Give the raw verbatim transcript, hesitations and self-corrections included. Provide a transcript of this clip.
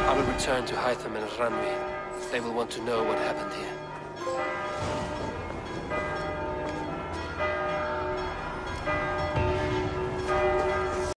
I will return to Hytham and Ranvi. They will want to know what happened here.